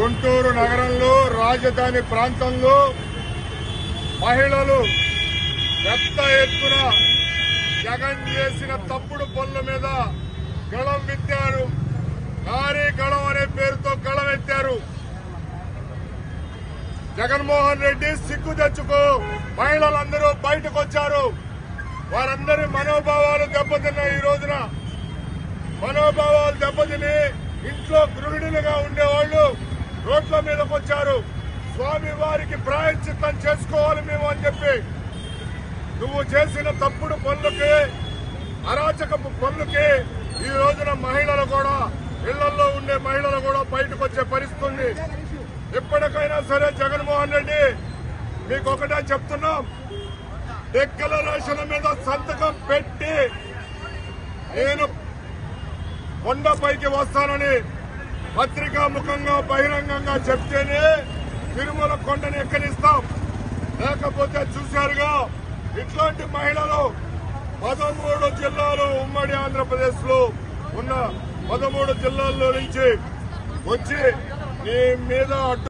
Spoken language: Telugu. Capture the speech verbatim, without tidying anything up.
గుంటూరు నగరంలో రాజధాని ప్రాంతంలో మహిళలు పెద్ద ఎత్తున జగన్ చేసిన తప్పుడు పనుల మీద గళం ఎత్తారు. నారీ గళం అనే పేరుతో గళం ఎత్తారు. జగన్మోహన్ రెడ్డి సిగ్గు తెచ్చుకో, మహిళలందరూ బయటకు వచ్చారు. వారందరి మనోభావాలు దెబ్బతిన్నాయి. ఈ రోజున మనోభావాలు దెబ్బతిని ఇంట్లో గృహిణులుగా ఉండేవాళ్లు రోడ్ల మీదకి వచ్చారు. స్వామి వారికి ప్రాయశ్చిత్తం చేసుకోవాలి మేము అని చెప్పి, నువ్వు చేసిన తప్పుడు పనులకి, అరాచకపు పనులకి ఈ రోజున మహిళలు కూడా, ఇళ్లలో ఉండే మహిళలు కూడా బయటకు వచ్చే పరిస్థితి. ఎప్పటికైనా సరే జగన్మోహన్ రెడ్డి మీకు ఒకటే చెప్తున్నాం, డిక్లరేషన్ మీద సంతకం పెట్టి నేను కొండపైకి వస్తానని పత్రికా ముఖంగా బహిరంగంగా చెప్తేనే తిరుమల కొండని ఎక్కడిస్తాం. లేకపోతే చూశారుగా ఇట్లాంటి మహిళలు పదమూడు జిల్లాలు ఉమ్మడి ఆంధ్రప్రదేశ్ లో ఉన్న పదమూడు జిల్లాల్లో నుంచి వచ్చి నీ మీద